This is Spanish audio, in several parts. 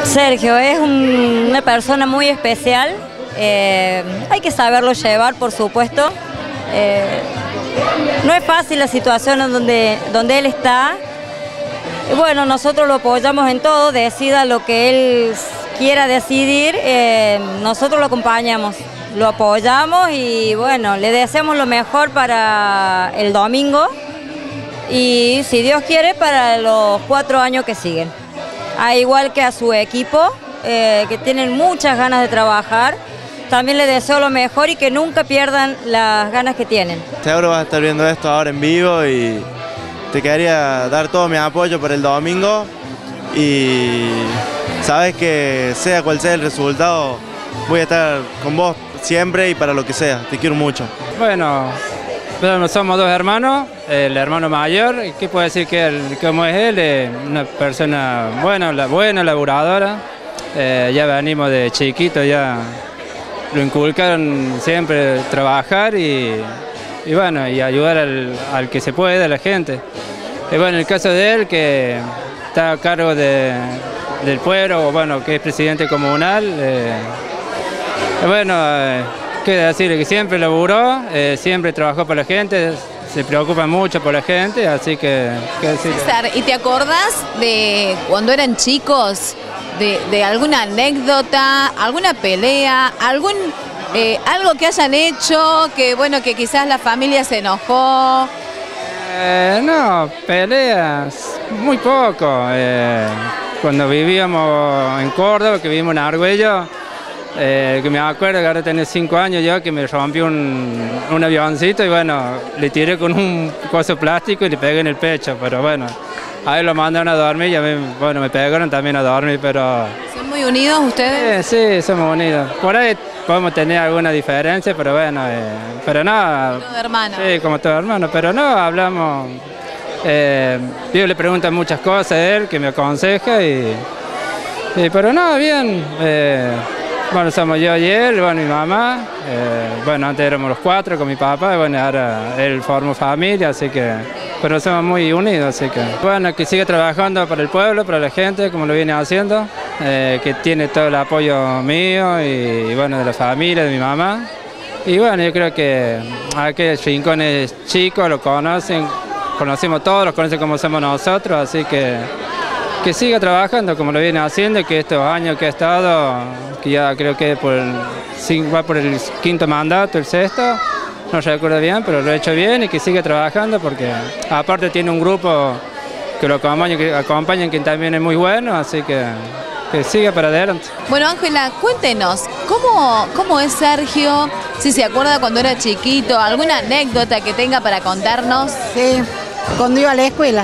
Sergio es una persona muy especial, hay que saberlo llevar, por supuesto. No es fácil la situación en donde él está. Y bueno, nosotros lo apoyamos en todo, decida lo que él quiera decidir, nosotros lo acompañamos, lo apoyamos y bueno, le deseamos lo mejor para el domingo y si Dios quiere para los 4 años que siguen. Igual que a su equipo, que tienen muchas ganas de trabajar, también le deseo lo mejor y que nunca pierdan las ganas que tienen. Seguro vas a estar viendo esto ahora en vivo y te quería dar todo mi apoyo para el domingo y sabes que sea cual sea el resultado, voy a estar con vos siempre y para lo que sea, te quiero mucho. Bueno, somos 2 hermanos, el hermano mayor, ¿qué puedo decir cómo es él? Una persona buena, laburadora, ya venimos de chiquito, ya lo inculcaron siempre trabajar y bueno, y ayudar al que se puede, a la gente. Y bueno, en el caso de él, que está a cargo del pueblo, bueno, que es presidente comunal, bueno, qué decir, que siempre laburó, siempre trabajó por la gente, se preocupa mucho por la gente, así que, qué decir. César, ¿y te acordás de cuando eran chicos, de alguna anécdota, alguna pelea, algo que hayan hecho, que bueno, que quizás la familia se enojó? No, peleas, muy poco. Cuando vivíamos en Córdoba, que vivimos en Argüello, que me acuerdo que ahora tenía 5 años yo, que me rompió un avioncito y bueno, le tiré con un coso plástico y le pegué en el pecho, pero bueno, a él lo mandaron a dormir y a mí, bueno, me pegaron también a dormir, pero... ¿Son muy unidos ustedes? Sí, somos unidos. Por ahí podemos tener alguna diferencia, pero bueno, pero no... Como todo hermano. Sí, como todo hermano, pero no, hablamos... yo le pregunto muchas cosas a él, que me aconseja pero no, bien. Bueno, somos yo y él, bueno, mi mamá, bueno, antes éramos los 4 con mi papá, y bueno, ahora él formó familia, así que, pero somos muy unidos, así que, bueno, que siga trabajando para el pueblo, para la gente, como lo viene haciendo, que tiene todo el apoyo mío y bueno, de la familia, de mi mamá, y bueno, yo creo que aquellos rincones chicos lo conocen, conocemos todos, los conocen como somos nosotros, así que siga trabajando como lo viene haciendo, que estos años que ha estado, que ya creo que va por el 5º mandato, el 6º, no recuerdo bien, pero lo ha hecho bien y que siga trabajando porque aparte tiene un grupo que lo acompañan que también es muy bueno, así que siga para adelante. Bueno, Ángela, cuéntenos, ¿cómo es Sergio? Si se acuerda cuando era chiquito, alguna anécdota que tenga para contarnos. Sí, cuando iba a la escuela.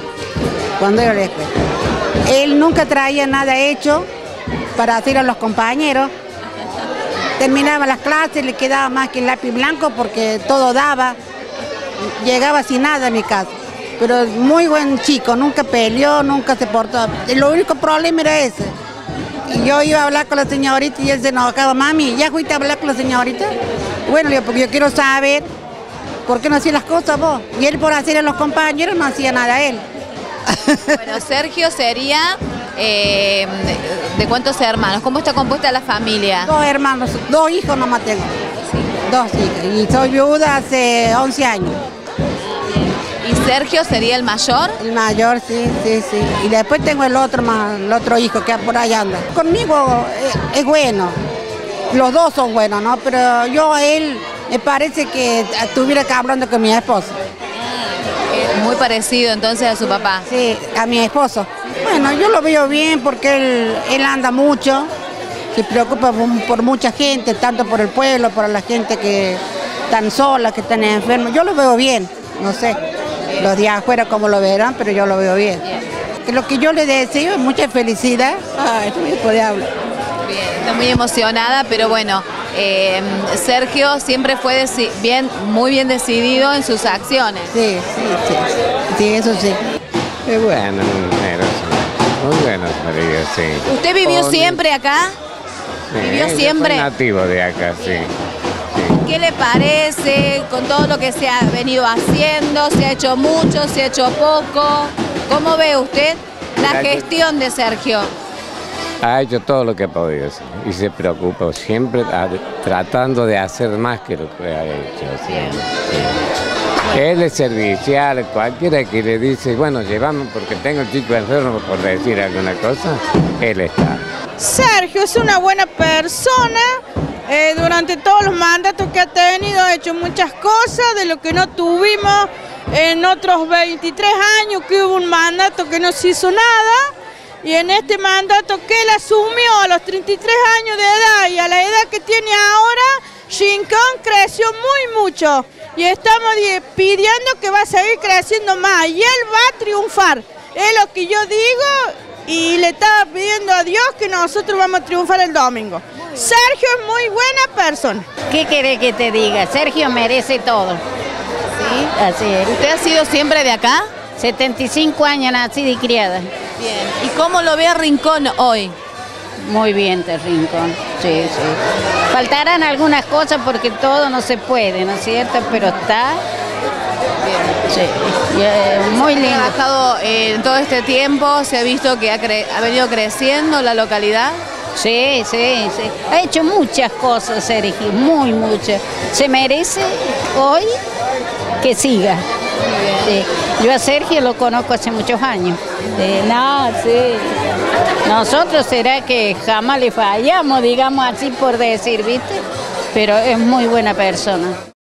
Él nunca traía nada hecho para hacer a los compañeros. Terminaba las clases, le quedaba más que el lápiz blanco porque todo daba. Llegaba sin nada a mi casa. Pero muy buen chico, nunca peleó, nunca se portó. El único problema era ese. Y yo iba a hablar con la señorita y él se enojaba. Mami, ¿ya fuiste a hablar con la señorita? Bueno, porque yo quiero saber por qué no hacía las cosas vos. Y él por hacer a los compañeros no hacía nada a él. Bueno, Sergio sería ¿de cuántos hermanos? ¿Cómo está compuesta la familia? 2 hermanos, 2 hijos nomás tengo. Sí. 2 hijas y soy viuda hace 11 años. ¿Y Sergio sería el mayor? El mayor, sí. Y después tengo el otro hijo que por ahí anda. Conmigo es bueno, los 2 son buenos, ¿no? Pero yo a él me parece que estuviera hablando con mi esposo. Muy parecido entonces a su papá. Sí, a mi esposo. Bueno, yo lo veo bien porque él anda mucho, se preocupa por mucha gente, tanto por el pueblo, por la gente que están sola, que están enfermos. Yo lo veo bien, no sé, los de afuera como lo verán, pero yo lo veo bien. Que lo que yo le deseo es mucha felicidad. Ay, no me puede hablar. Bien, estoy muy emocionada, pero bueno, Sergio siempre fue muy bien decidido en sus acciones. Sí, eso sí. Es bueno, muy bueno, María, sí. ¿Usted vivió siempre acá? Sí, ¿Vivió siempre? Soy nativo de acá, sí. ¿Qué le parece con todo lo que se ha venido haciendo? ¿Se ha hecho mucho, se ha hecho poco? ¿Cómo ve usted la gestión de Sergio? ha hecho todo lo que ha podido hacer y se preocupa siempre tratando de hacer más que lo que ha hecho. Sí. Él es servicial, cualquiera que le dice, bueno, llevamos porque tengo el chico enfermo, por decir alguna cosa, él está. Sergio es una buena persona, durante todos los mandatos que ha tenido ha hecho muchas cosas de lo que no tuvimos en otros 23 años que hubo un mandato que no se hizo nada, y en este mandato que él asumió a los 33 años de edad y a la edad que tiene ahora, Rincón creció mucho y estamos pidiendo que va a seguir creciendo más y él va a triunfar, es lo que yo digo, y le estaba pidiendo a Dios que nosotros vamos a triunfar el domingo. Sergio es muy buena persona. ¿Qué querés que te diga? Sergio merece todo. ¿Sí? Así es. ¿Usted ha sido siempre de acá? 75 años nacida y criada. Bien. ¿Y cómo lo ve a Rincón hoy? Muy bien, de Rincón. Sí. Faltarán algunas cosas porque todo no se puede, ¿no es cierto? Pero está... Sí, muy lindo. ¿Ha trabajado en todo este tiempo? ¿Se ha visto que ha venido creciendo la localidad? Sí. Ha hecho muchas cosas, Sergio, muy muchas. Se merece hoy que siga. Sí. Yo a Sergio lo conozco hace muchos años. Nosotros será que jamás le fallamos, digamos así por decir, ¿viste? Pero es muy buena persona.